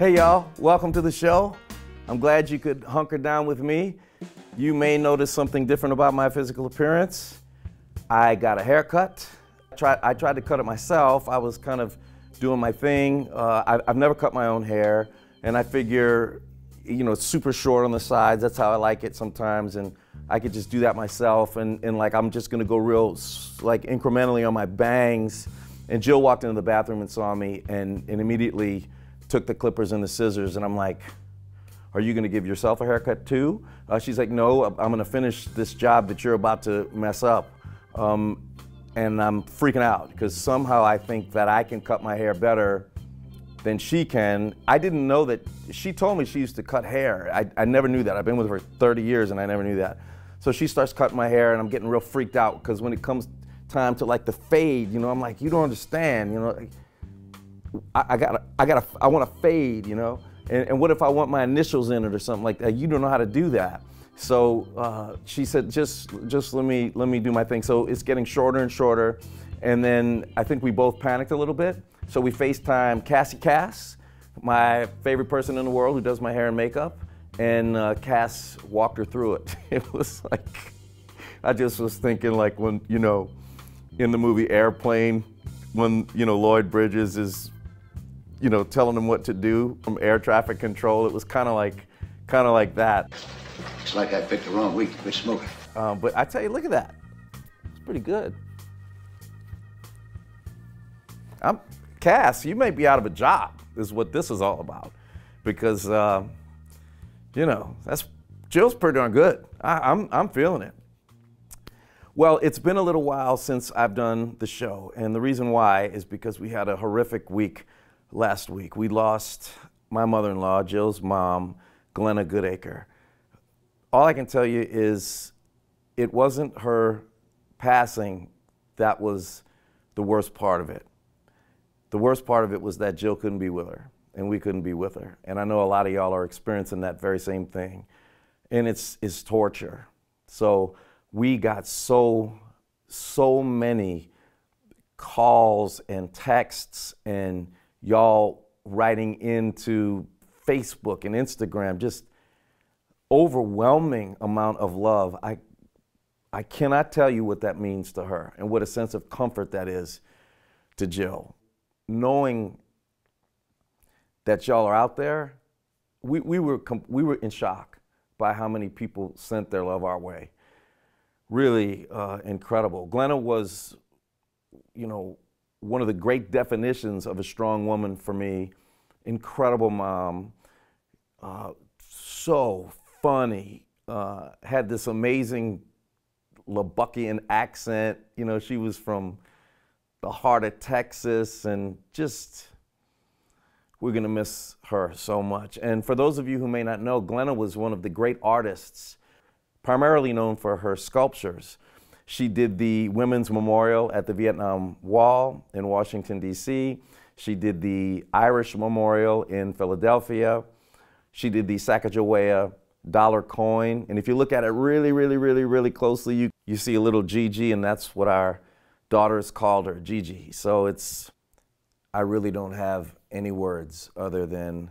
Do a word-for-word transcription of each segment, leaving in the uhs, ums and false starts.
Hey y'all, welcome to the show. I'm glad you could hunker down with me. You may notice something different about my physical appearance. I got a haircut. I tried, I tried to cut it myself. I was kind of doing my thing. Uh, I, I've never cut my own hair, and I figure, you know, it's super short on the sides. That's how I like it sometimes, and I could just do that myself. And, and like, I'm just gonna go real, like, incrementally on my bangs. And Jill walked into the bathroom and saw me, and, and immediately took the clippers and the scissors, and I'm like, are you gonna give yourself a haircut too? Uh, she's like, no, I'm gonna finish this job that you're about to mess up. Um, and I'm freaking out, because somehow I think that I can cut my hair better than she can. I didn't know that. She told me she used to cut hair. I, I never knew that. I've been with her for thirty years and I never knew that. So she starts cutting my hair and I'm getting real freaked out, because when it comes time to like the fade, you know, I'm like, you don't understand, you know, like, I, I gotta, I gotta, I want to fade, you know, and, and what if I want my initials in it or something like that? You don't know how to do that. So uh, she said, just, just let me, let me do my thing. So it's getting shorter and shorter, and then I think we both panicked a little bit. So we FaceTime Cassie Cass, my favorite person in the world who does my hair and makeup, and uh, Cass walked her through it. It was like, I just was thinking like when, you know, in the movie Airplane, when, you know, Lloyd Bridges is, you know, telling them what to do from air traffic control. It was kind of like, kind of like that. It's like I picked the wrong week to quit smoking. Um, but I tell you, look at that. It's pretty good. I'm, Cass, you may be out of a job, is what this is all about. Because, uh, you know, that's, Jill's pretty darn good. I, I'm, I'm feeling it. Well, it's been a little while since I've done the show, and the reason why is because we had a horrific week last week. We lost my mother-in-law, Jill's mom, Glenna Goodacre. All I can tell you is it wasn't her passing that was the worst part of it. The worst part of it was that Jill couldn't be with her, and we couldn't be with her. And I know a lot of y'all are experiencing that very same thing, and it's, it's torture. So we got so, so many calls and texts and y'all writing into Facebook and Instagram, just overwhelming amount of love. I, I cannot tell you what that means to her and what a sense of comfort that is to Jill. Knowing that y'all are out there, we, we, were, we were in shock by how many people sent their love our way. Really uh, incredible. Glenna was, you know, one of the great definitions of a strong woman for me. Incredible mom, uh, so funny, uh, had this amazing Lubbockian accent. You know, she was from the heart of Texas, and just, we're gonna miss her so much. And for those of you who may not know, Glenna was one of the great artists, primarily known for her sculptures. She did the Women's Memorial at the Vietnam Wall in Washington, D C She did the Irish Memorial in Philadelphia. She did the Sacagawea dollar coin. And if you look at it really, really, really, really closely, you, you see a little Gigi, and that's what our daughters called her, Gigi. So it's, I really don't have any words other than,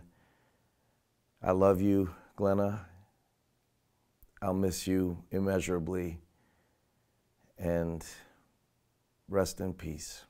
I love you, Glenna. I'll miss you immeasurably, and rest in peace.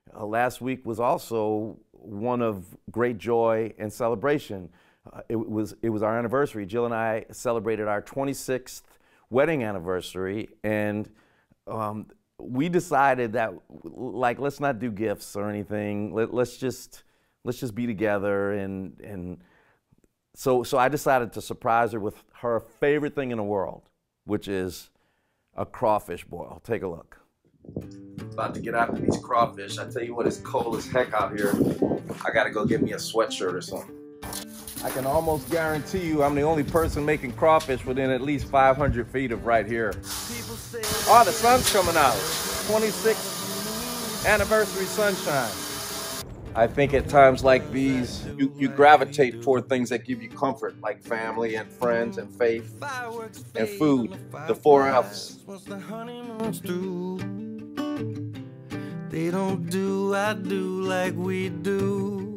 Uh, last week was also one of great joy and celebration. Uh, it was it was our anniversary. Jill and I celebrated our twenty-sixth wedding anniversary, and um, we decided that, like, let's not do gifts or anything. Let, let's just let's just be together, and and so so I decided to surprise her with her favorite thing in the world, which is a crawfish boil. Take a look. About to get after these crawfish. I tell you what, it's cold as heck out here. I gotta go get me a sweatshirt or something. I can almost guarantee you I'm the only person making crawfish within at least five hundred feet of right here. Oh, the sun's coming out. twenty-sixth anniversary sunshine. I think at times like these, you, you gravitate toward things that give you comfort, like family and friends and faith and food, the four F's. They don't do, I do like we do.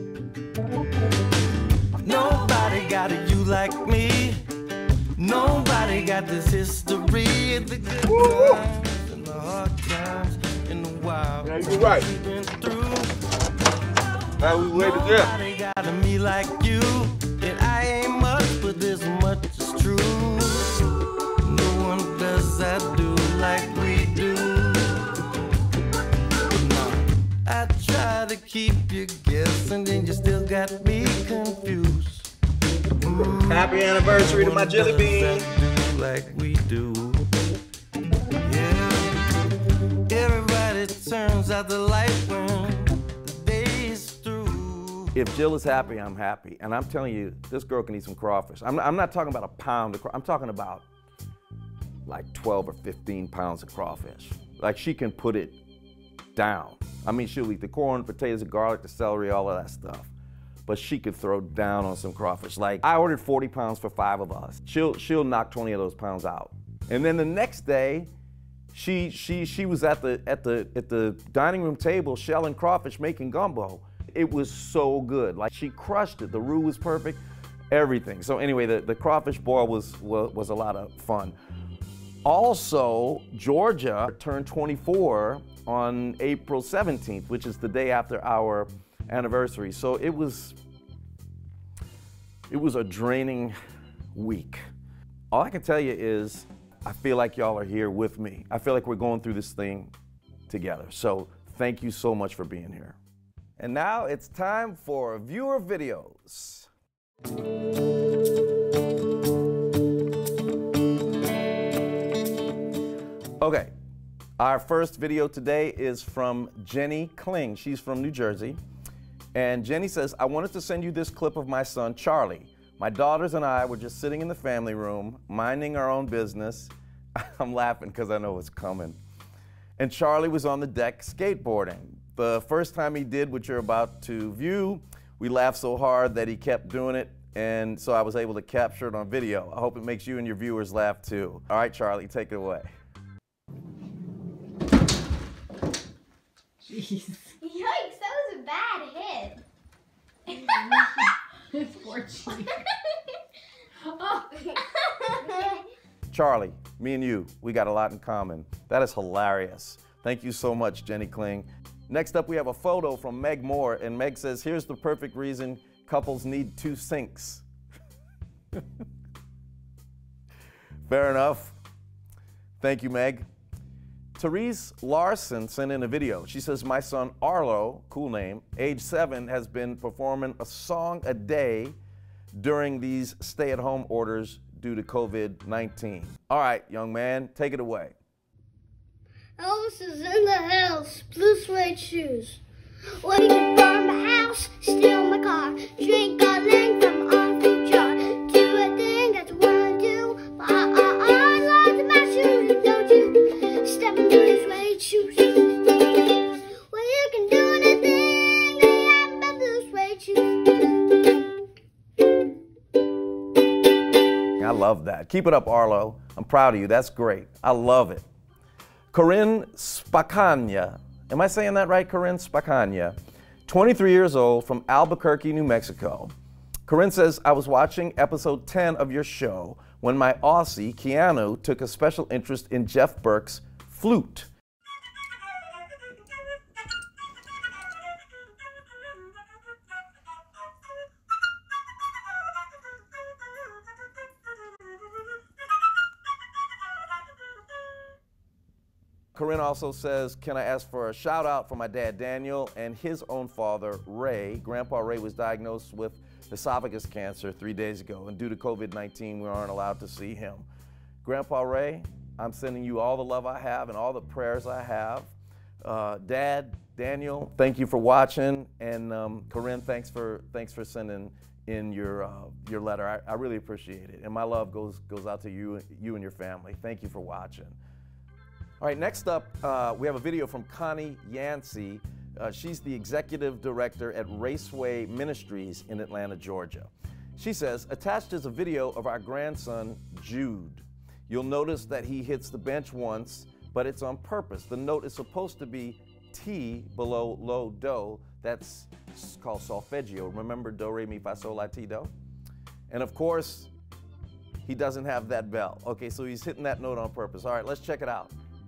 Nobody got a you like me. Nobody got this history of the good times and the hard times and the wild. Yeah, you're right. Now we wait again. Nobody got a me like you. And I ain't much, but this much is true. No one does I do like we do. I try to keep you guessing, and you still got me confused. Mm. Happy anniversary to my jelly bean. Like we do. Yeah. Everybody turns out the light when the day is through. If Jill is happy, I'm happy. And I'm telling you, this girl can eat some crawfish. I'm, I'm not talking about a pound of crawfish. I'm talking about like twelve or fifteen pounds of crawfish. Like, she can put it down. I mean, she'll eat the corn, potatoes, the garlic, the celery, all of that stuff. But she could throw down on some crawfish. Like, I ordered forty pounds for five of us. She'll she'll knock twenty of those pounds out. And then the next day, she she she was at the at the at the dining room table shelling crawfish, making gumbo. It was so good. Like, she crushed it. The roux was perfect, everything. So anyway, the, the crawfish boil was, was was a lot of fun. Also, Georgia turned twenty-four on April seventeenth, which is the day after our anniversary. So it was, it was a draining week. All I can tell you is I feel like y'all are here with me. I feel like we're going through this thing together. So thank you so much for being here. And now it's time for viewer videos. Okay. Our first video today is from Jenny Kling. She's from New Jersey. And Jenny says, I wanted to send you this clip of my son, Charlie. My daughters and I were just sitting in the family room, minding our own business. I'm laughing because I know what's coming. And Charlie was on the deck skateboarding. The first time he did what you're about to view, we laughed so hard that he kept doing it. And so I was able to capture it on video. I hope it makes you and your viewers laugh too. All right, Charlie, take it away. Jeez. Yikes, that was a bad hit. Poor cheek. Oh. Charlie, me and you, we got a lot in common. That is hilarious. Thank you so much, Jenny Kling. Next up, we have a photo from Meg Moore, and Meg says, here's the perfect reason couples need two sinks. Fair enough. Thank you, Meg. Therese Larson sent in a video. She says, my son Arlo, cool name, age seven, has been performing a song a day during these stay-at-home orders due to COVID nineteen. All right, young man, take it away. Elvis is in the house, blue suede shoes. We can burn my house, steal my car, drink a ling from our food jar. Do a thing, that's what I do. I, I, I love to my shoes, don't you? Step into these suede shoes. Well, you can do anything, they have my blue suede shoes. I love that. Keep it up, Arlo. I'm proud of you. That's great. I love it. Corinne Spacania. Am I saying that right, Corinne Spacania? twenty-three years old, from Albuquerque, New Mexico. Corinne says, I was watching episode ten of your show when my Aussie, Keanu, took a special interest in Jeff Burke's flute. Corinne also says, can I ask for a shout out for my dad, Daniel, and his own father, Ray. Grandpa Ray was diagnosed with esophagus cancer three days ago, and due to COVID nineteen, we aren't allowed to see him. Grandpa Ray, I'm sending you all the love I have and all the prayers I have. Uh, Dad, Daniel, thank you for watching, and um, Corinne, thanks for thanks for sending in your uh, your letter. I, I really appreciate it, and my love goes goes out to you you and your family. Thank you for watching. All right, next up, uh, we have a video from Connie Yancey. Uh, she's the executive director at Raceway Ministries in Atlanta, Georgia. She says, attached is a video of our grandson, Jude. You'll notice that he hits the bench once, but it's on purpose. The note is supposed to be T below low do. That's called solfeggio. Remember do, re, mi, fa, sol, la, ti, do? And of course, he doesn't have that bell. Okay, so he's hitting that note on purpose. All right, let's check it out.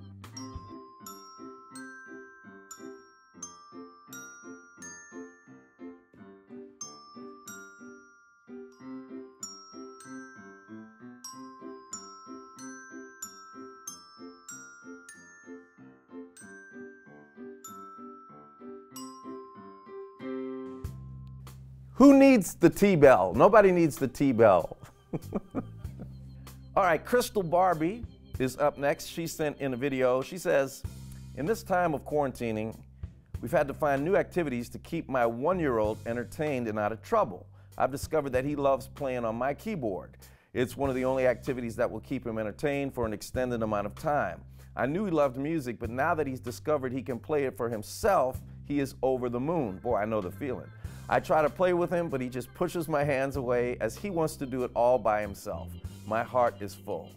Who needs the T-bell? Nobody needs the T-bell. All right, Crystal Barbie is up next. She sent in a video. She says, in this time of quarantining, we've had to find new activities to keep my one-year-old entertained and out of trouble. I've discovered that he loves playing on my keyboard. It's one of the only activities that will keep him entertained for an extended amount of time. I knew he loved music, but now that he's discovered he can play it for himself, he is over the moon. Boy, I know the feeling. I try to play with him, but he just pushes my hands away as he wants to do it all by himself. My heart is full.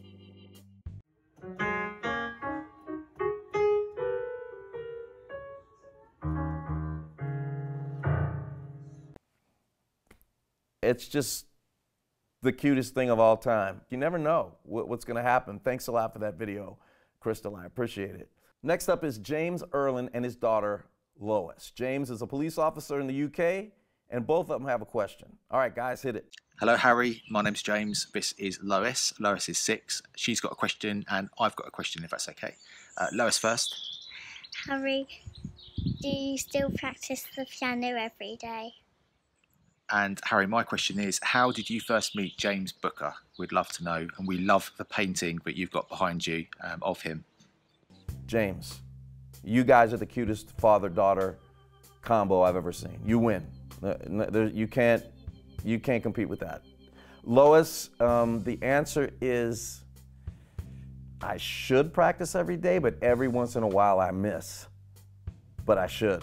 It's just the cutest thing of all time. You never know what's going to happen. Thanks a lot for that video, Crystal. I appreciate it. Next up is James Erlin and his daughter, Lois. James is a police officer in the U K, and both of them have a question. All right, guys, hit it. Hello, Harry. My name's James. This is Lois. Lois is six. She's got a question, and I've got a question, if that's okay. Uh, Lois first. Harry, do you still practice the piano every day? And Harry, my question is, how did you first meet James Booker? We'd love to know, and we love the painting that you've got behind you um, of him. James, you guys are the cutest father-daughter combo I've ever seen. You win. You can't, you can't compete with that. Lois, um, the answer is I should practice every day, but every once in a while I miss. But I should.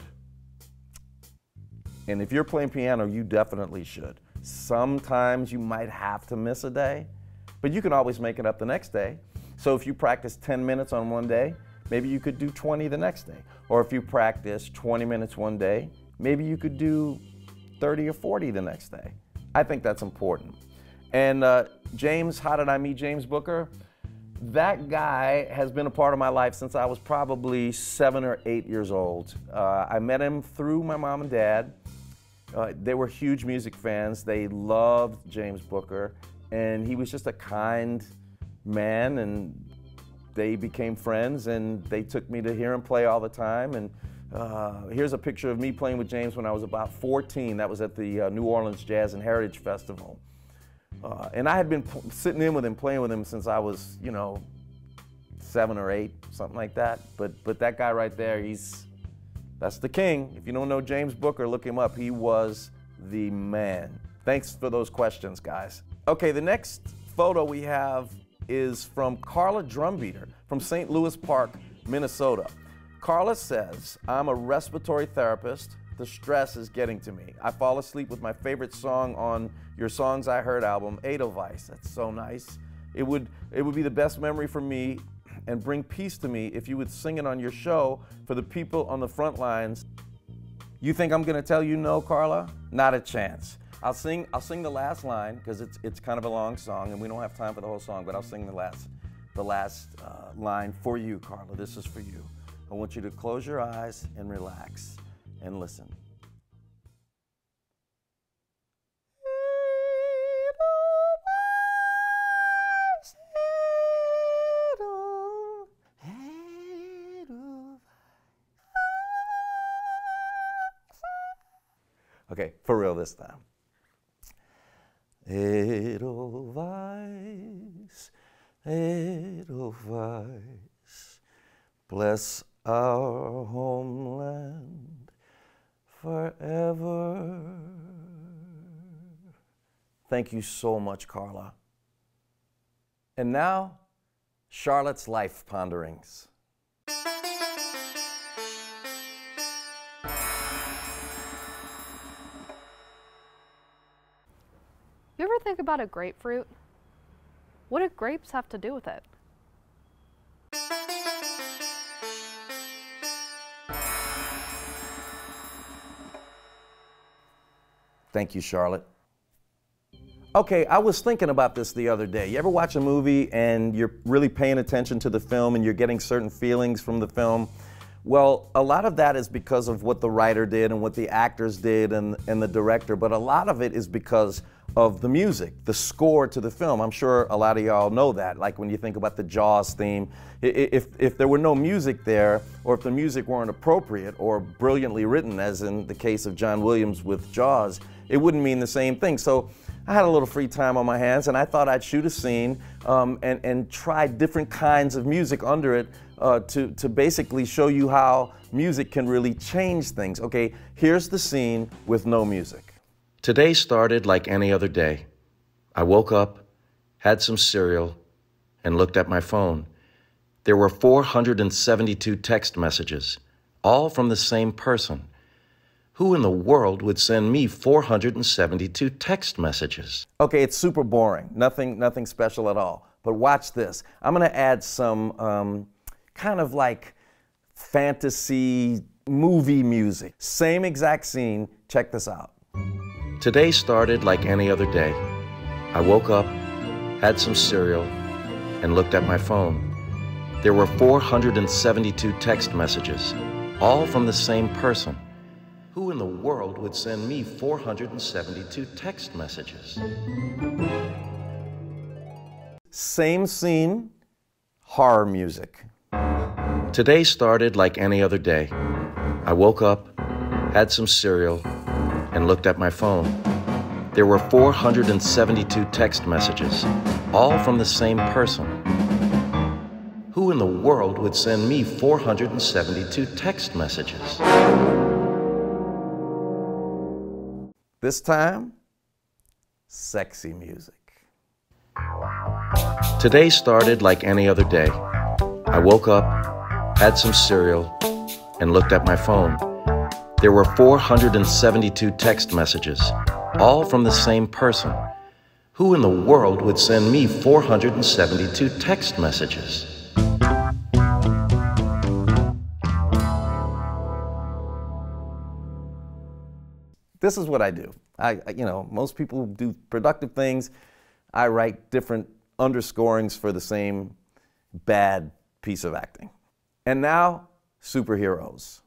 And if you're playing piano, you definitely should. Sometimes you might have to miss a day, but you can always make it up the next day. So if you practice ten minutes on one day, maybe you could do twenty the next day. Or if you practice twenty minutes one day, maybe you could do thirty or forty the next day. I think that's important. And uh, James, how did I meet James Booker? That guy has been a part of my life since I was probably seven or eight years old. Uh, I met him through my mom and dad. Uh, they were huge music fans. They loved James Booker, and he was just a kind man, and they became friends, and they took me to hear him play all the time. And uh, here's a picture of me playing with James when I was about fourteen. That was at the uh, New Orleans Jazz and Heritage Festival. Uh, and I had been sitting in with him, playing with him since I was, you know, seven or eight, something like that. But but that guy right there, he's, that's the king. If you don't know James Booker, look him up. He was the man. Thanks for those questions, guys. Okay, the next photo we have is from Carla Drumbeater from Saint Louis Park, Minnesota. Carla says, I'm a respiratory therapist. The stress is getting to me. I fall asleep with my favorite song on your Songs I Heard album, Edelweiss. That's so nice. It would, it would be the best memory for me and bring peace to me if you would sing it on your show for the people on the front lines. You think I'm gonna tell you no, Carla? Not a chance. I'll sing, I'll sing the last line because it's, it's kind of a long song and we don't have time for the whole song, but I'll sing the last, the last uh, line for you, Carla. This is for you. I want you to close your eyes and relax and listen. Okay, for real this time. Edelweiss, Edelweiss, bless our homeland forever. Thank you so much, Carla. And now, Charlotte's Life Ponderings. You ever think about a grapefruit? What do grapes have to do with it? Thank you, Charlotte. Okay, I was thinking about this the other day. You ever watch a movie and you're really paying attention to the film and you're getting certain feelings from the film? Well, a lot of that is because of what the writer did and what the actors did and, and the director, but a lot of it is because of the music, the score to the film. I'm sure a lot of y'all know that. Like when you think about the Jaws theme, if, if there were no music there, or if the music weren't appropriate or brilliantly written, as in the case of John Williams with Jaws, it wouldn't mean the same thing. So I had a little free time on my hands and I thought I'd shoot a scene um, and, and try different kinds of music under it uh, to, to basically show you how music can really change things. Okay, here's the scene with no music. Today started like any other day. I woke up, had some cereal, and looked at my phone. There were four hundred seventy-two text messages, all from the same person. Who in the world would send me four hundred seventy-two text messages? Okay, it's super boring. Nothing, nothing special at all. But watch this. I'm gonna add some um, kind of like fantasy movie music. Same exact scene. Check this out. Today started like any other day. I woke up, had some cereal, and looked at my phone. There were four hundred seventy-two text messages, all from the same person. Who in the world would send me four hundred seventy-two text messages? Same scene, horror music. Today started like any other day. I woke up, had some cereal, and looked at my phone. There were four hundred seventy-two text messages, all from the same person. Who in the world would send me four hundred seventy-two text messages? This time, sexy music. Today started like any other day. I woke up, had some cereal, and looked at my phone. There were four hundred seventy-two text messages, all from the same person. Who in the world would send me four hundred seventy-two text messages? This is what I do. I, you know, most people do productive things. I write different underscorings for the same bad piece of acting. And now, superheroes.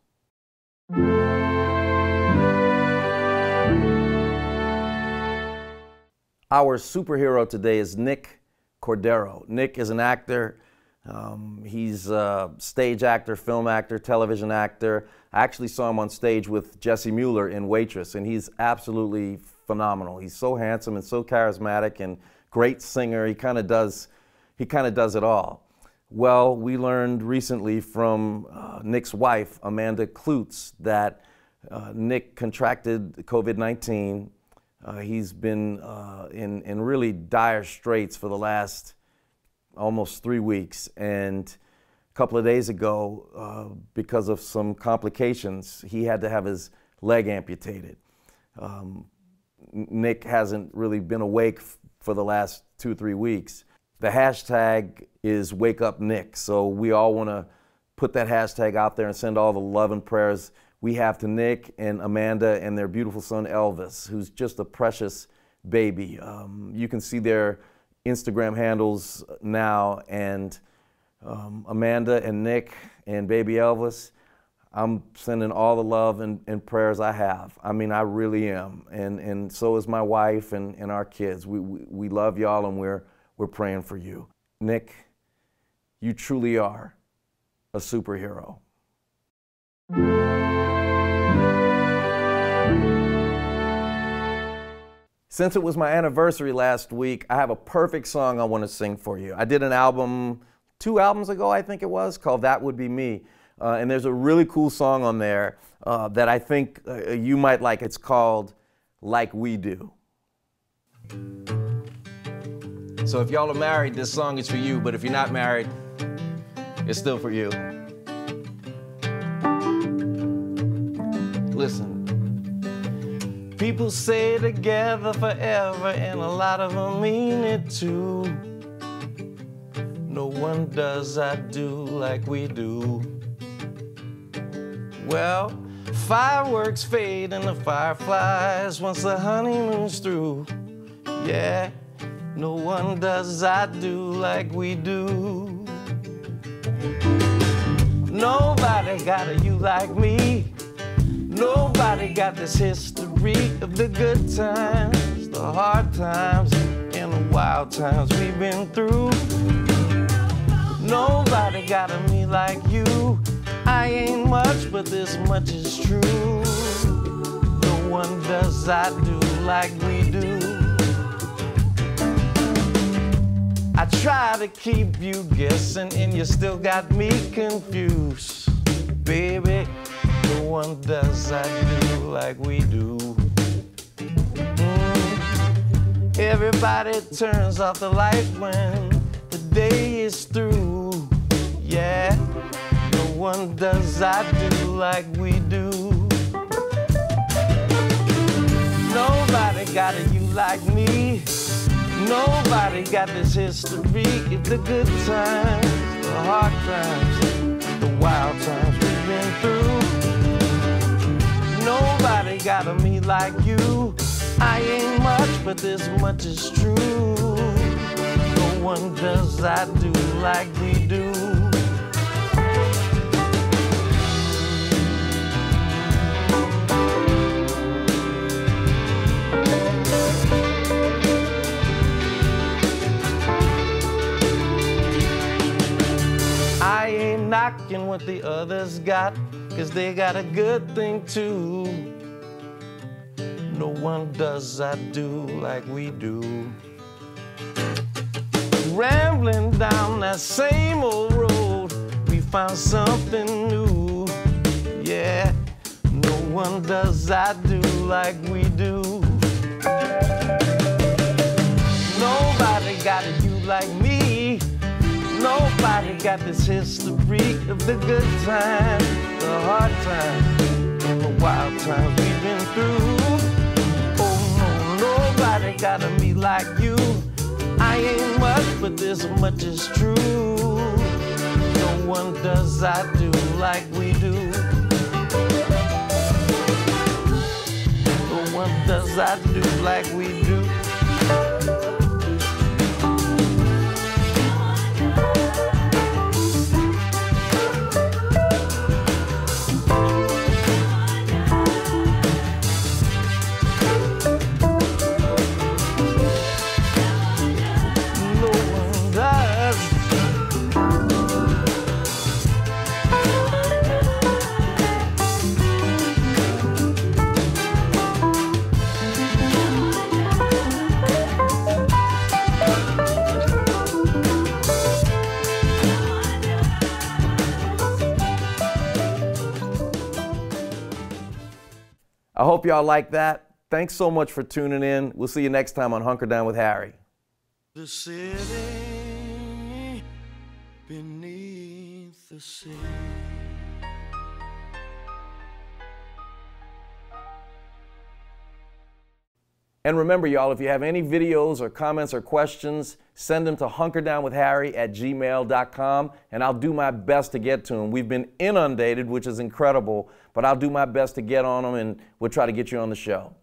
Our superhero today is Nick Cordero. Nick is an actor. Um, he's a stage actor, film actor, television actor. I actually saw him on stage with Jesse Mueller in Waitress, and he's absolutely phenomenal. He's so handsome and so charismatic and great singer. He kind of does, he kind of does it all. Well, we learned recently from uh, Nick's wife, Amanda Klutz, that uh, Nick contracted COVID nineteen. Uh, he's been uh, in, in really dire straits for the last almost three weeks. And a couple of days ago, uh, because of some complications, he had to have his leg amputated. Um, Nick hasn't really been awake f for the last two or three weeks. The hashtag is Wake Up Nick, so we all want to put that hashtag out there and send all the love and prayers we have to Nick and Amanda and their beautiful son Elvis, who's just a precious baby. Um, you can see their Instagram handles now, and um, Amanda and Nick and baby Elvis, I'm sending all the love and, and prayers I have. I mean, I really am, and, and so is my wife and, and our kids. We, we, we love y'all, and we're, we're praying for you. Nick, you truly are a superhero. since it was my anniversary last week, I have a perfect song I want to sing for you. I did an album two albums ago, I think it was, called That Would Be Me. Uh, and there's a really cool song on there uh, that I think uh, you might like. It's called Like We Do. So if y'all are married, this song is for you, but if you're not married, it's still for you. Listen. People say together forever, and a lot of them mean it too. No one does I do like we do. Well, fireworks fade and the fireflies once the honeymoon's through. Yeah, no one does I do like we do. Nobody got a you like me. Nobody got this history of the good times, the hard times, and the wild times we've been through. Nobody got a me like you. I ain't much, but this much is true. No one does I do like we do. I try to keep you guessing, and you still got me confused. Baby, no one does I do like we do. Mm. Everybody turns off the light when the day is through. Yeah, no one does I do like we do. Nobody got a you like me. Nobody got this history of the good times, the hard times, the wild times we've been through. Nobody got a me like you. I ain't much, but this much is true. No one does I do like we do. I ain't knocking what the others got, 'cause they got a good thing too. No one does I do like we do. Rambling down that same old road, we found something new. Yeah, no one does I do like we do. Nobody got a you like me. Nobody got this history of the good times, the hard times, and the wild times we've been through. Oh no, nobody got a me like you. I ain't much, but this much is true. No one does I do like we do. No one does I do like we do. I hope y'all like that. Thanks so much for tuning in. We'll see you next time on Hunker Down with Harry. The city beneath the sea. And remember, y'all, if you have any videos or comments or questions, send them to hunkerdownwithharry at gmail dot com, and I'll do my best to get to them. We've been inundated, which is incredible, but I'll do my best to get on them, and we'll try to get you on the show.